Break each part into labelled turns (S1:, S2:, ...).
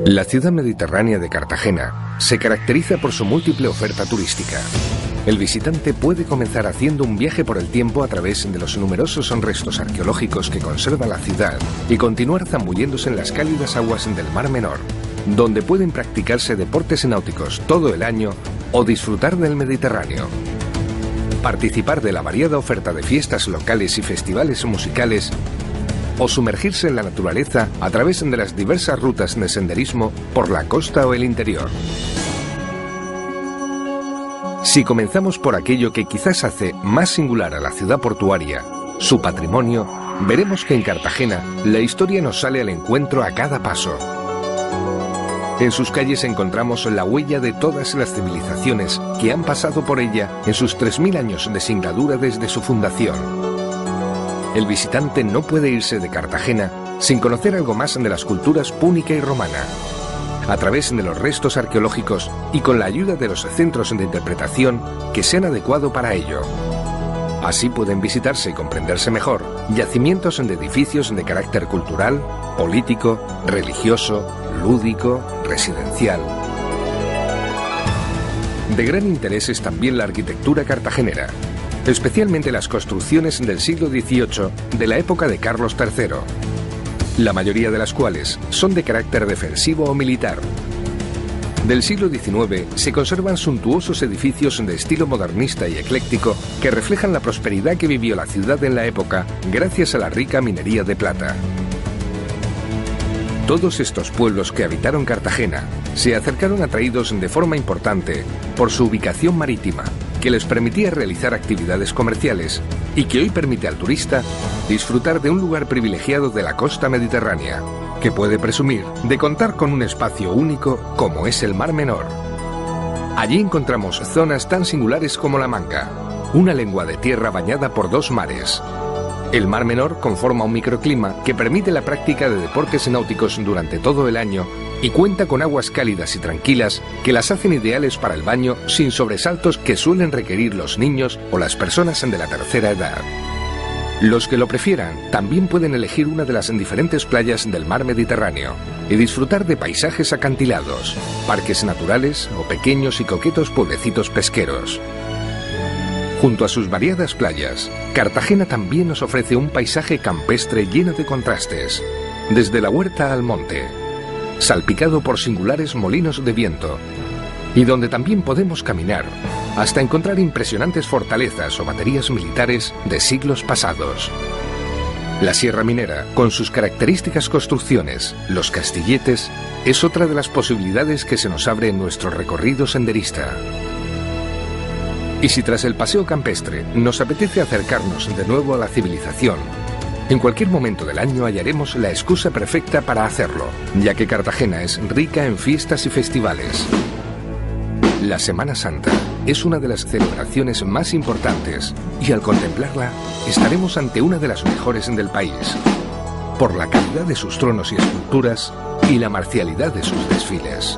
S1: La ciudad mediterránea de Cartagena se caracteriza por su múltiple oferta turística. El visitante puede comenzar haciendo un viaje por el tiempo a través de los numerosos restos arqueológicos que conserva la ciudad y continuar zambulléndose en las cálidas aguas del Mar Menor, donde pueden practicarse deportes náuticos todo el año o disfrutar del Mediterráneo. Participar de la variada oferta de fiestas locales y festivales musicales o sumergirse en la naturaleza a través de las diversas rutas de senderismo por la costa o el interior. Si comenzamos por aquello que quizás hace más singular a la ciudad portuaria, su patrimonio, veremos que en Cartagena la historia nos sale al encuentro a cada paso. En sus calles encontramos la huella de todas las civilizaciones que han pasado por ella en sus 3000 años de singladura desde su fundación. El visitante no puede irse de Cartagena sin conocer algo más de las culturas púnica y romana. A través de los restos arqueológicos y con la ayuda de los centros de interpretación que se han adecuado para ello. Así pueden visitarse y comprenderse mejor yacimientos de edificios de carácter cultural, político, religioso, lúdico, residencial. De gran interés es también la arquitectura cartagenera, especialmente las construcciones del siglo XVIII de la época de Carlos III, la mayoría de las cuales son de carácter defensivo o militar. Del siglo XIX se conservan suntuosos edificios de estilo modernista y ecléctico que reflejan la prosperidad que vivió la ciudad en la época gracias a la rica minería de plata. Todos estos pueblos que habitaron Cartagena se acercaron atraídos de forma importante por su ubicación marítima, que les permitía realizar actividades comerciales y que hoy permite al turista disfrutar de un lugar privilegiado de la costa mediterránea, que puede presumir de contar con un espacio único como es el Mar Menor. Allí encontramos zonas tan singulares como la Manga, una lengua de tierra bañada por dos mares. El Mar Menor conforma un microclima que permite la práctica de deportes náuticos durante todo el año y cuenta con aguas cálidas y tranquilas que las hacen ideales para el baño sin sobresaltos que suelen requerir los niños o las personas de la tercera edad. Los que lo prefieran también pueden elegir una de las diferentes playas del mar Mediterráneo y disfrutar de paisajes acantilados, parques naturales o pequeños y coquetos pueblecitos pesqueros. Junto a sus variadas playas, Cartagena también nos ofrece un paisaje campestre lleno de contrastes, desde la huerta al monte, salpicado por singulares molinos de viento, y donde también podemos caminar hasta encontrar impresionantes fortalezas o baterías militares de siglos pasados. La Sierra Minera, con sus características construcciones, los castilletes, es otra de las posibilidades que se nos abre en nuestro recorrido senderista. Y si tras el paseo campestre nos apetece acercarnos de nuevo a la civilización, en cualquier momento del año hallaremos la excusa perfecta para hacerlo, ya que Cartagena es rica en fiestas y festivales. La Semana Santa es una de las celebraciones más importantes y al contemplarla estaremos ante una de las mejores del país, por la calidad de sus tronos y esculturas y la marcialidad de sus desfiles.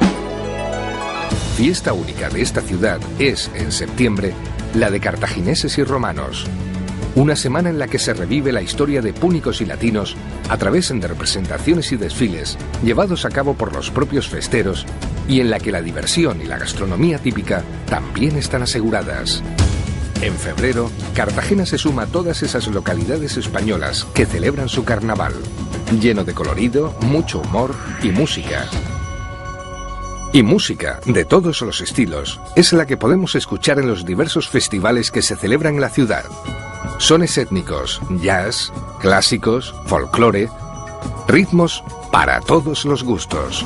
S1: Fiesta única de esta ciudad es, en septiembre, la de cartagineses y romanos. Una semana en la que se revive la historia de púnicos y latinos a través de representaciones y desfiles llevados a cabo por los propios festeros y en la que la diversión y la gastronomía típica también están aseguradas. En febrero, Cartagena se suma a todas esas localidades españolas que celebran su carnaval, lleno de colorido, mucho humor y música. Y música, de todos los estilos, es la que podemos escuchar en los diversos festivales que se celebran en la ciudad. Sones étnicos, jazz, clásicos, folclore, ritmos para todos los gustos.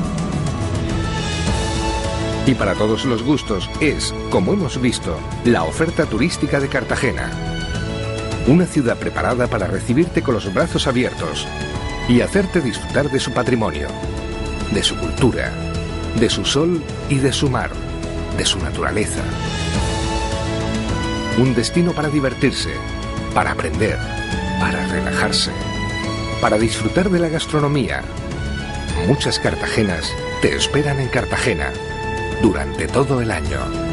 S1: Y para todos los gustos es, como hemos visto, la oferta turística de Cartagena. Una ciudad preparada para recibirte con los brazos abiertos y hacerte disfrutar de su patrimonio, de su cultura, de su sol y de su mar, de su naturaleza. Un destino para divertirse, para aprender, para relajarse, para disfrutar de la gastronomía. Muchas Cartagenas te esperan en Cartagena durante todo el año.